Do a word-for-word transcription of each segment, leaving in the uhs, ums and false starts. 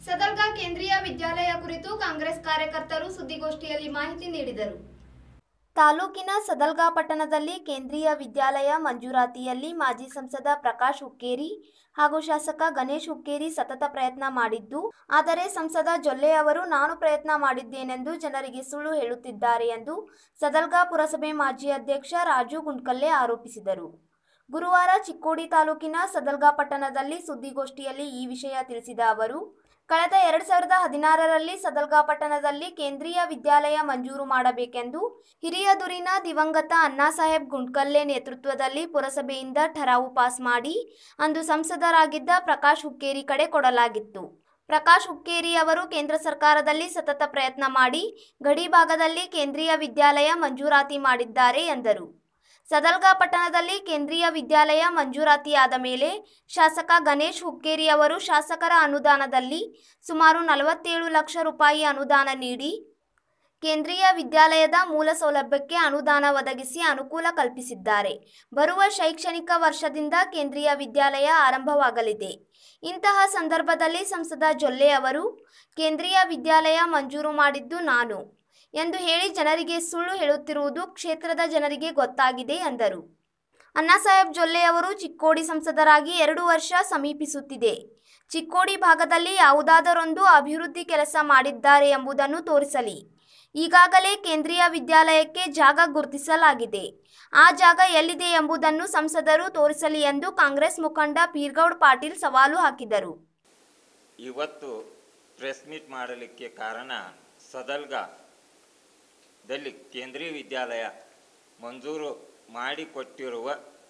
ಸದಲ್ಗಾ ಕೇಂದ್ರೀಯ ವಿದ್ಯಾಲಯ ಕುರಿತು ಕಾಂಗ್ರೆಸ್ ಕಾರ್ಯಕರ್ತರು ಸುದ್ದಿಗೋಷ್ಠಿಯಲ್ಲಿ ಮಾಹಿತಿ ನೀಡಿದರು. ತಾಲೂಕಿನ ಸದಲ್ಗಾ ಪಟ್ಟಣದಲ್ಲಿ ಕೇಂದ್ರೀಯ ವಿದ್ಯಾಲಯ ಮಂಜೂರಾತಿಯಲ್ಲಿ ಮಾಜಿ ಸಂಸದ ಪ್ರಕಾಶ್ ಹುಕ್ಕೇರಿ ಹಾಗೂ ಶಾಸಕ ಗಣೇಶ್ ಹುಕ್ಕೇರಿ ಸತತ ಪ್ರಯತ್ನ ಮಾಡಿದ್ದು, ಆದರೆ ಸಂಸದ ಜೊಲ್ಲೆ ಅವರು ನಾನು ಪ್ರಯತ್ನ ಮಾಡಿದ್ದೇನೆಂದು ಜನರಿಗೆ ಸುಳ್ಳು ಹೇಳುತ್ತಿದ್ದಾರೆ ಎಂದು ಸದಲ್ಗಾ ಪುರಸಭೆ ಮಾಜಿ ಅಧ್ಯಕ್ಷ ರಾಜು ಗುಂಡ್ಕಲ್ಲೆ ಆರೋಪಿಸಿದರು. ಗುರುವಾರ ಚಿಕ್ಕೋಡಿ ತಾಲೂಕಿನ ಸದಲ್ಗಾ ಪಟ್ಟಣದಲ್ಲಿ ಸುದ್ದಿಗೋಷ್ಠಿಯಲ್ಲಿ ಈ ವಿಷಯ ತಿಳಿಸಿದ ಅವರು, ಕಳೆದ ಎರಡ್ ಸಾವಿರದ ಹದಿನಾರರಲ್ಲಿ ಸದಲ್ಗಾ ಪಟ್ಟಣದಲ್ಲಿ ಕೇಂದ್ರೀಯ ವಿದ್ಯಾಲಯ ಮಂಜೂರು ಮಾಡಬೇಕೆಂದು ಹಿರಿಯದೂರಿನ ದಿವಂಗತ ಅಣ್ಣಾಸಾಹೇಬ್ ಗುಂಡ್ಕಲ್ಲೆ ನೇತೃತ್ವದಲ್ಲಿ ಪುರಸಭೆಯಿಂದ ಠರಾವು ಪಾಸ್ ಮಾಡಿ ಅಂದು ಸಂಸದರಾಗಿದ್ದ ಪ್ರಕಾಶ್ ಹುಕ್ಕೇರಿ ಕಡೆ ಕೊಡಲಾಗಿತ್ತು. ಪ್ರಕಾಶ್ ಹುಕ್ಕೇರಿ ಅವರು ಕೇಂದ್ರ ಸರ್ಕಾರದಲ್ಲಿ ಸತತ ಪ್ರಯತ್ನ ಮಾಡಿ ಗಡಿ ಭಾಗದಲ್ಲಿ ಕೇಂದ್ರೀಯ ವಿದ್ಯಾಲಯ ಮಂಜೂರಾತಿ ಮಾಡಿದ್ದಾರೆ ಎಂದರು. ಸದಲ್ಗಾ ಪಟ್ಟಣದಲ್ಲಿ ಕೇಂದ್ರೀಯ ವಿದ್ಯಾಲಯ ಮಂಜೂರಾತಿಯಾದ ಮೇಲೆ ಶಾಸಕ ಗಣೇಶ್ ಹುಕ್ಕೇರಿ ಅವರು ಶಾಸಕರ ಅನುದಾನದಲ್ಲಿ ಸುಮಾರು ನಲವತ್ತೇಳು ಲಕ್ಷ ರೂಪಾಯಿ ಅನುದಾನ ನೀಡಿ ಕೇಂದ್ರೀಯ ವಿದ್ಯಾಲಯದ ಮೂಲ ಸೌಲಭ್ಯಕ್ಕೆ ಅನುದಾನ ಒದಗಿಸಿ ಅನುಕೂಲ ಕಲ್ಪಿಸಿದ್ದಾರೆ. ಬರುವ ಶೈಕ್ಷಣಿಕ ವರ್ಷದಿಂದ ಕೇಂದ್ರೀಯ ವಿದ್ಯಾಲಯ ಆರಂಭವಾಗಲಿದೆ. ಇಂತಹ ಸಂದರ್ಭದಲ್ಲಿ ಸಂಸದ ಜೊಲ್ಲೆ ಅವರು ಕೇಂದ್ರೀಯ ವಿದ್ಯಾಲಯ ಮಂಜೂರು ಮಾಡಿದ್ದು ನಾನು ಎಂದು ಹೇಳಿ ಜನರಿಗೆ ಸುಳ್ಳು ಹೇಳುತ್ತಿರುವುದು ಕ್ಷೇತ್ರದ ಜನರಿಗೆ ಗೊತ್ತಾಗಿದೆ ಎಂದರು. ಅಣ್ಣಾಸಾಹೇಬ್ ಜೊಲ್ಲೆ ಅವರು ಚಿಕ್ಕೋಡಿ ಸಂಸದರಾಗಿ ಎರಡು ವರ್ಷ ಸಮೀಪಿಸುತ್ತಿದೆ. ಚಿಕ್ಕೋಡಿ ಭಾಗದಲ್ಲಿ ಯಾವುದಾದರೊಂದು ಅಭಿವೃದ್ಧಿ ಕೆಲಸ ಮಾಡಿದ್ದಾರೆ ಎಂಬುದನ್ನು ತೋರಿಸಲಿ. ಈಗಾಗಲೇ ಕೇಂದ್ರೀಯ ವಿದ್ಯಾಲಯಕ್ಕೆ ಜಾಗ ಗುರುತಿಸಲಾಗಿದೆ. ಆ ಜಾಗ ಎಲ್ಲಿದೆ ಎಂಬುದನ್ನು ಸಂಸದರು ತೋರಿಸಲಿ ಎಂದು ಕಾಂಗ್ರೆಸ್ ಮುಖಂಡ ಪೀರ್ಗೌಡ್ ಪಾಟೀಲ್ ಸವಾಲು ಹಾಕಿದರು. ಇವತ್ತು ಪ್ರೆಸ್ ಮೀಟ್ ಮಾಡಲಿಕ್ಕೆ ಕಾರಣ ಸದಲ್ಗಾ ದಲ್ಲಿ ಕೇಂದ್ರೀಯ ವಿದ್ಯಾಲಯ ಮಂಜೂರು ಮಾಡಿಕೊಟ್ಟಿರುವ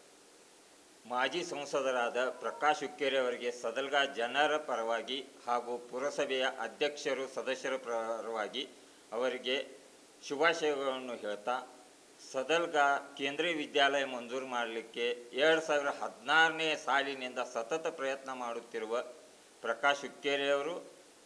ಮಾಜಿ ಸಂಸದರಾದ ಪ್ರಕಾಶ್ ಹುಕ್ಕೇರಿ ಅವರಿಗೆ ಸದಲ್ಗಾ ಜನರ ಪರವಾಗಿ ಹಾಗೂ ಪುರಸಭೆಯ ಅಧ್ಯಕ್ಷರು ಸದಸ್ಯರ ಪರವಾಗಿ ಅವರಿಗೆ ಶುಭಾಶಯಗಳನ್ನು ಹೇಳ್ತಾ, ಸದಲ್ಗಾ ಕೇಂದ್ರೀಯ ವಿದ್ಯಾಲಯ ಮಂಜೂರು ಮಾಡಲಿಕ್ಕೆ ಎರಡು ಸಾವಿರ ಹದಿನಾರನೇ ಸಾಲಿನಿಂದ ಸತತ ಪ್ರಯತ್ನ ಮಾಡುತ್ತಿರುವ ಪ್ರಕಾಶ್ ಹುಕ್ಕೇರಿ ಅವರು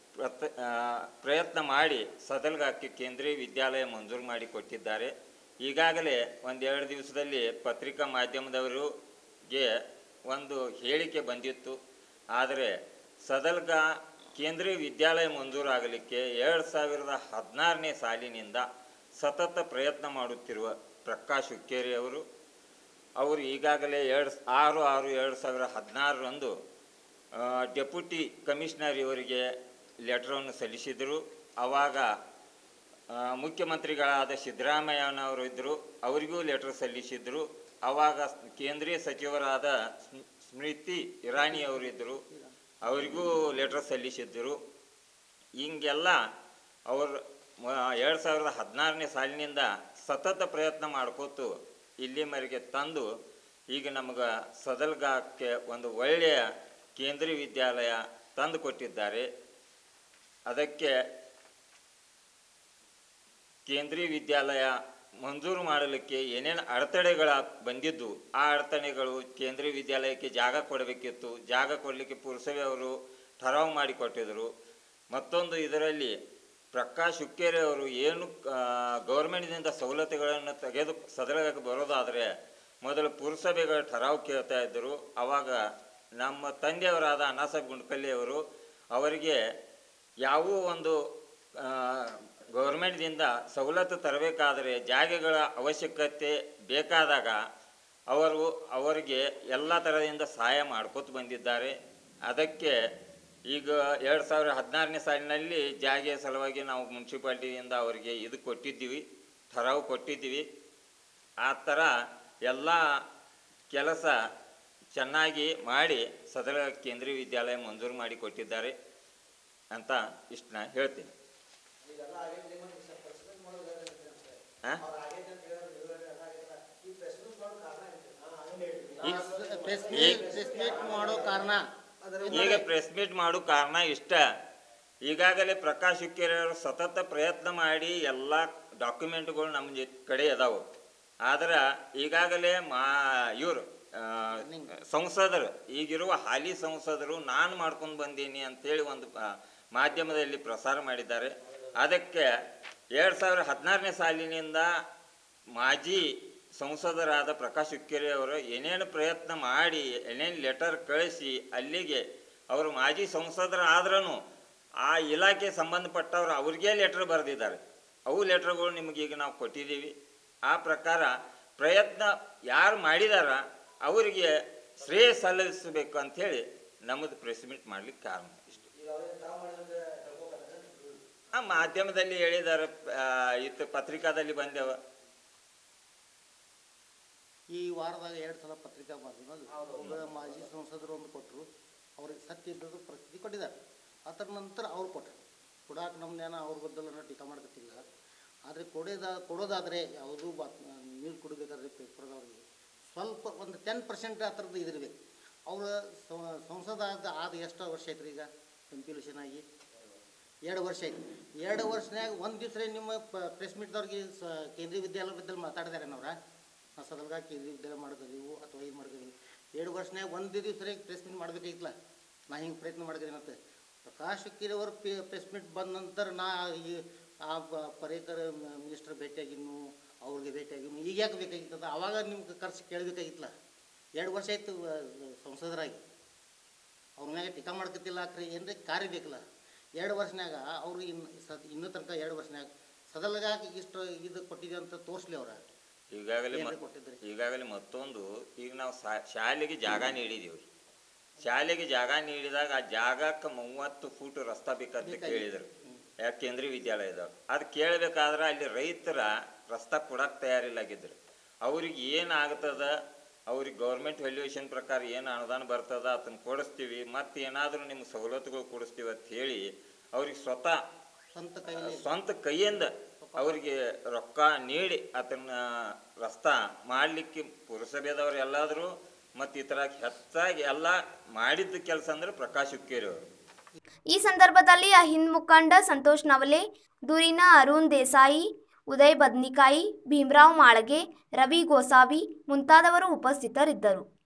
ಪ್ರಯತ್ನ ಮಾಡಿ ಸದಲ್ಗಾಕ್ಕೆ ಕೇಂದ್ರೀಯ ವಿದ್ಯಾಲಯ ಮಂಜೂರು ಮಾಡಿ ಕೊಟ್ಟಿದ್ದಾರೆ. ಈಗಾಗಲೇ ಒಂದೆರಡು ದಿವಸದಲ್ಲಿ ಪತ್ರಿಕಾ ಮಾಧ್ಯಮದವರಿಗೆ ಒಂದು ಹೇಳಿಕೆ ಬಂದಿತ್ತು. ಆದರೆ ಸದಲ್ಗಾ ಕೇಂದ್ರೀಯ ವಿದ್ಯಾಲಯ ಮಂಜೂರು ಆಗಲಿಕ್ಕೆ ಎರಡು ಸಾವಿರದ ಹದಿನಾರನೇ ಸಾಲಿನಿಂದ ಸತತ ಪ್ರಯತ್ನ ಮಾಡುತ್ತಿರುವ ಪ್ರಕಾಶ್ ಹುಕ್ಕೇರಿ ಅವರು ಅವರು ಈಗಾಗಲೇ ಎರಡು ಆರು ಆರು ಎರಡು ಸಾವಿರ ಹದಿನಾರರಂದು ಡೆಪ್ಯೂಟಿ ಕಮಿಷನರ್ ಇವರಿಗೆ ಲೆಟ್ರನ್ನು ಸಲ್ಲಿಸಿದರು. ಆವಾಗ ಮುಖ್ಯಮಂತ್ರಿಗಳಾದ ಸಿದ್ದರಾಮಯ್ಯನವರು ಇದ್ದರು, ಅವರಿಗೂ ಲೆಟ್ರ್ ಸಲ್ಲಿಸಿದರು. ಆವಾಗ ಕೇಂದ್ರೀಯ ಸಚಿವರಾದ ಸ್ಮೃತಿ ಇರಾನಿಯವರು ಇದ್ದರು, ಅವರಿಗೂ ಲೆಟ್ರ್ ಸಲ್ಲಿಸಿದ್ದರು. ಹಿಂಗೆಲ್ಲ ಅವರು ಎರಡು ಸಾವಿರದ ಹದಿನಾರನೇ ಸಾಲಿನಿಂದ ಸತತ ಪ್ರಯತ್ನ ಮಾಡ್ಕೋತು ಇಲ್ಲಿವರೆಗೆ ತಂದು ಈಗ ನಮಗೆ ಸದಲ್ಗಾಕ್ಕೆ ಒಂದು ಒಳ್ಳೆಯ ಕೇಂದ್ರೀಯ ವಿದ್ಯಾಲಯ ತಂದು ಕೊಟ್ಟಿದ್ದಾರೆ. ಅದಕ್ಕೆ ಕೇಂದ್ರೀಯ ವಿದ್ಯಾಲಯ ಮಂಜೂರು ಮಾಡಲಿಕ್ಕೆ ಏನೇನು ಅಡೆತಡೆಗಳ ಬಂದಿದ್ದು ಆ ಅಡೆತಡೆಗಳು ಕೇಂದ್ರೀಯ ವಿದ್ಯಾಲಯಕ್ಕೆ ಜಾಗ ಕೊಡಬೇಕಿತ್ತು. ಜಾಗ ಕೊಡಲಿಕ್ಕೆ ಪುರಸಭೆ ಅವರು ಠರಾವು ಮಾಡಿಕೊಟ್ಟಿದ್ದರು. ಮತ್ತೊಂದು ಇದರಲ್ಲಿ ಪ್ರಕಾಶ್ ಹುಕ್ಕೇರಿ ಅವರು ಏನು ಗೌರ್ಮೆಂಟ್ನಿಂದ ಸವಲತ್ತುಗಳನ್ನು ತೆಗೆದು ಸದಲಕ್ಕೆ ಬರೋದಾದರೆ ಮೊದಲು ಪುರಸಭೆಗಳ ಠರಾವು ಕೇಳ್ತಾ ಇದ್ದರು. ಆವಾಗ ನಮ್ಮ ತಂದೆಯವರಾದ ಅಣ್ಣಾಸಾಹೇಬ್ ಗುಂಡ್ಕಲ್ಲೆ ಅವರು ಅವರಿಗೆ ಯಾವುದೋ ಒಂದು ಗೌರ್ಮೆಂಟ್ದಿಂದ ಸವಲತ್ತು ತರಬೇಕಾದರೆ ಜಾಗಗಳ ಅವಶ್ಯಕತೆ ಬೇಕಾದಾಗ ಅವರು ಅವರಿಗೆ ಎಲ್ಲ ಥರದಿಂದ ಸಹಾಯ ಮಾಡ್ಕೋತ ಬಂದಿದ್ದಾರೆ. ಅದಕ್ಕೆ ಈಗ ಎರಡು ಸಾವಿರದ ಹದಿನಾರನೇ ಸಾಲಿನಲ್ಲಿ ಜಾಗೆಯ ಸಲುವಾಗಿ ನಾವು ಮುನ್ಸಿಪಾಲ್ಟಿಯಿಂದ ಅವರಿಗೆ ಇದು ಕೊಟ್ಟಿದ್ದೀವಿ, ಠರಾವು ಕೊಟ್ಟಿದ್ದೀವಿ. ಆ ಥರ ಎಲ್ಲ ಕೆಲಸ ಚೆನ್ನಾಗಿ ಮಾಡಿ ಸದಲ ಕೇಂದ್ರೀಯ ವಿದ್ಯಾಲಯ ಮಂಜೂರು ಮಾಡಿ ಕೊಟ್ಟಿದ್ದಾರೆ ಅಂತ ಇಷ್ಟನ್ನ ಹೇಳ್ತೀನಿ. ಈಗ ಪ್ರೆಸ್ ಮೀಟ್ ಮಾಡೋ ಕಾರಣ ಇಷ್ಟ. ಈಗಾಗಲೇ ಪ್ರಕಾಶ್ ಹುಕ್ಕೇರಿ ಅವರು ಸತತ ಪ್ರಯತ್ನ ಮಾಡಿ ಎಲ್ಲ ಡಾಕ್ಯುಮೆಂಟ್ಗಳು ನಮ್ಮ ಕಡೆ ಅದಾವು. ಆದ್ರೆ ಈಗಾಗಲೇ ಮಾ ಇವರು ಸಂಸದರು ಈಗಿರುವ ಹಾಲಿ ಸಂಸದರು ನಾನು ಮಾಡ್ಕೊಂಡು ಬಂದೀನಿ ಅಂತೇಳಿ ಒಂದು ಮಾಧ್ಯಮದಲ್ಲಿ ಪ್ರಸಾರ ಮಾಡಿದ್ದಾರೆ. ಅದಕ್ಕೆ ಎರಡು ಸಾವಿರದ ಹದಿನಾರನೇ ಸಾಲಿನಿಂದ ಮಾಜಿ ಸಂಸದರಾದ ಪ್ರಕಾಶ್ ಹುಕ್ಕೇರಿ ಅವರು ಏನೇನು ಪ್ರಯತ್ನ ಮಾಡಿ ಏನೇನು ಲೆಟರ್ ಕಳಿಸಿ ಅಲ್ಲಿಗೆ ಅವರು ಮಾಜಿ ಸಂಸದರಾದ್ರೂ ಆ ಇಲಾಖೆ ಸಂಬಂಧಪಟ್ಟವ್ರು ಅವ್ರಿಗೆ ಲೆಟ್ರ್ ಬರೆದಿದ್ದಾರೆ. ಅವು ಲೆಟ್ರ್ಗಳು ನಿಮಗೆ ಈಗ ನಾವು ಕೊಟ್ಟಿದ್ದೀವಿ. ಆ ಪ್ರಕಾರ ಪ್ರಯತ್ನ ಯಾರು ಮಾಡಿದಾರ ಅವರಿಗೆ ಶ್ರೇಯ ಸಲ್ಲಿಸಬೇಕು ಅಂಥೇಳಿ ನಮ್ಮದು ಪ್ರೆಸ್ ಮೀಟ್ ಮಾಡ್ಲಿಕ್ಕೆ ಕಾರಣ ಇಷ್ಟು. ಆ ಮಾಧ್ಯಮದಲ್ಲಿ ಹೇಳಿದ್ದಾರೆ, ಇತ್ತು ಪತ್ರಿಕಾದಲ್ಲಿ ಬಂದೆವ. ಈ ವಾರದಾಗ ಎರಡು ಸಲ ಪತ್ರಿಕಾ ಮಾಧ್ಯಮ ಮಾಜಿ ಸಂಸದರು ಒಂದು ಕೊಟ್ಟರು, ಅವ್ರಿಗೆ ಸತ್ಯ ಇದ್ದದ್ದು ಪ್ರಸಿದ್ಧಿ ಕೊಟ್ಟಿದ್ದಾರೆ. ಅದರ ನಂತರ ಅವ್ರು ಕೊಟ್ಟರು. ಕೊಡಾಕ ನಮ್ಮನ್ನೇನ ಅವ್ರ ಬದ್ದಲನ್ನು ಟೀಕಾ ಮಾಡ್ಕೊತಿಲ್ಲ. ಆದರೆ ಕೊಡೋದ ಕೊಡೋದಾದರೆ ಯಾವುದೂ ಬಾತ್ ನ್ಯೂಸ್ ಕೊಡಬೇಕಾದ್ರೆ ಪೇಪರ್ದವ್ರಿಗೆ ಸ್ವಲ್ಪ ಒಂದು ಟೆನ್ ಪರ್ಸೆಂಟ್ ಆ ಥರದ್ದು ಇದಿರಬೇಕು. ಅವರ ಸಂಸದ ಆದ ಆದ ಎಷ್ಟು ವರ್ಷ ಐತ್ರಿ ಈಗ ಎಂ ಪಿ ಎಲೆಕ್ಷನ್ ಆಗಿ? ಎರಡು ವರ್ಷ ಐತಿ. ಎರಡು ವರ್ಷನಾಗ ಒಂದು ದಿವಸ ನಿಮ್ಮ ಪ್ರೆಸ್ ಮೀಟ್ದವ್ರಿಗೆ ಸ ಕೇಂದ್ರೀಯ ವಿದ್ಯಾಲಯ ಬದ್ದಲ್ಲಿ ಮಾತಾಡಿದಾರೆ ಅವ್ರ ನಾವು ಸದಲ್ಗ ಕೇಂದ್ರೀಯ ವಿದ್ಯಾಲಯ ಮಾಡಿದೀವಿ ಅಥವಾ ಇದು ಮಾಡಿದೀವಿ. ಎರಡು ವರ್ಷನಾಗ ಒಂದು ದಿವಸ ಪ್ರೆಸ್ ಮೀಟ್ ಮಾಡಬೇಕಾಗಿತ್ತಲ್ಲ. ನಾ ಹಿಂಗೆ ಪ್ರಯತ್ನ ಮಾಡಿದ್ರೇನಂತೆ ಪ್ರಕಾಶ್ ಹುಕ್ಕೇರಿಯವ್ರ ಪೇ ಪ್ರೆಸ್ ಮೀಟ್ ಬಂದ ನಂತರ ನಾ ಈ ಆ ಪರೇಕರ್ ಮಿನಿಸ್ಟರ್ ಭೇಟಿಯಾಗಿನ್ನು, ಅವ್ರಿಗೆ ಭೇಟಿಯಾಗಿನ್ನು, ಈಗ ಯಾಕೆ ಬೇಕಾಗಿತ್ತದ? ಆವಾಗ ನಿಮ್ಗೆ ಖರ್ಚು ಕೇಳಬೇಕಾಗಿತ್ತಲ್ಲ. ಎರಡು ವರ್ಷ ಆಯ್ತು ಸಂಸದರಾಗಿ, ಅವ್ರ ಮ್ಯಾಗ ಟೀಕಾ ಮಾಡ್ಕೊತಿಲ್ಲ ಆಕ್ರಿ, ಏನ್ರಿ ಕಾರ್ಯ ಬೇಕಲ್ಲ. ಎರಡು ವರ್ಷನಾಗ ಅವ್ರು ಇನ್ನು ಸದ್ ಇನ್ನೂ ತನಕ ಎರಡು ವರ್ಷನಾಗ ಸದಲ್ಗಾಗಿ ಇಷ್ಟು ಇದು ಕೊಟ್ಟಿದೆ ಅಂತ ತೋರಿಸ್ಲಿ ಅವ್ರ. ಈಗಾಗಲೇ ಕೊಟ್ಟಿದ್ರಿ ಈಗಾಗಲೇ ಮತ್ತೊಂದು, ಈಗ ನಾವು ಶಾಲೆಗೆ ಜಾಗ ನೀಡಿದ್ದೀವಿ. ಶಾಲೆಗೆ ಜಾಗ ನೀಡಿದಾಗ ಆ ಜಾಗಕ್ಕೆ ಮೂವತ್ತು ಫೂಟ್ ರಸ್ತಾ ಬೇಕಂತ ಕೇಳಿದರು ಯಾಕೆ ಕೇಂದ್ರೀಯ ವಿದ್ಯಾಲಯದವ್ರು. ಅದು ಕೇಳಬೇಕಾದ್ರೆ ಅಲ್ಲಿ ರೈತರ ರಸ್ತಾ ಕೊಡಕ್ಕೆ ತಯಾರಿಲ್ಲಾಗಿದ್ರು. ಅವ್ರಿಗೆ ಏನಾಗ್ತದ, ಅವ್ರಿಗೆ ಗೌರ್ಮೆಂಟ್ ವ್ಯಾಲ್ಯೂಯೇಷನ್ ಪ್ರಕಾರ ಏನು ಅನುದಾನ ಬರ್ತದ ಅದನ್ನು ಕೊಡಿಸ್ತೀವಿ, ಮತ್ತು ಏನಾದರೂ ನಿಮ್ಗೆ ಸವಲತ್ತುಗಳು ಕೊಡಿಸ್ತೀವಿ ಅಂತ ಹೇಳಿ ಅವ್ರಿಗೆ ಸ್ವತಃ ಸ್ವಂತ ಕೈ ಸ್ವಂತ ಕೈಯಿಂದ ಅವರಿಗೆ ರೊಕ್ಕ ನೀಡಿ ಅದನ್ನ ರಸ್ತಾ ಮಾಡಲಿಕ್ಕೆ ಪುರಸಭೆದವ್ರು ಎಲ್ಲಾದರೂ ಮತ್ತು ಈ ಥರ ಹೆಚ್ಚಾಗಿ ಎಲ್ಲ ಮಾಡಿದ್ದ ಕೆಲಸ ಅಂದರೆ ಪ್ರಕಾಶ್ ಹುಕ್ಕೇರಿ ಅವರು. ಈ ಸಂದರ್ಭದಲ್ಲಿ ಅಹಿಂದ್ ಮುಖಂಡ ಸಂತೋಷ್ ನವಲೆ, ದೂರಿನ ಅರುಣ್ ದೇಸಾಯಿ, ಉದಯ್ ಬದ್ನಿಕಾಯಿ, ಭೀಮರಾವ್ ಮಾಳಗೆ, ರವಿ ಗೋಸಾವಿ ಮುಂತಾದವರು ಉಪಸ್ಥಿತರಿದ್ದರು.